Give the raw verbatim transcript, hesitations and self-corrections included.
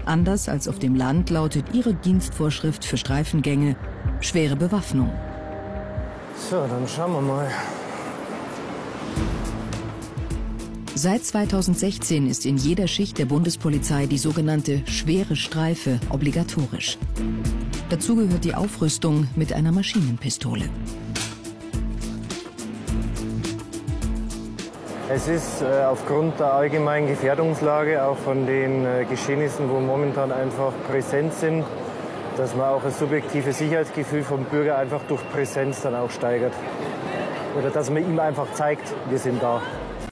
Anders als auf dem Land lautet ihre Dienstvorschrift für Streifengänge schwere Bewaffnung. So, dann schauen wir mal. Seit zweitausendsechzehn ist in jeder Schicht der Bundespolizei die sogenannte schwere Streife obligatorisch. Dazu gehört die Aufrüstung mit einer Maschinenpistole. Es ist äh, aufgrund der allgemeinen Gefährdungslage, auch von den äh, Geschehnissen, wo momentan einfach präsent sind, dass man auch das subjektive Sicherheitsgefühl vom Bürger einfach durch Präsenz dann auch steigert. Oder dass man ihm einfach zeigt, wir sind da.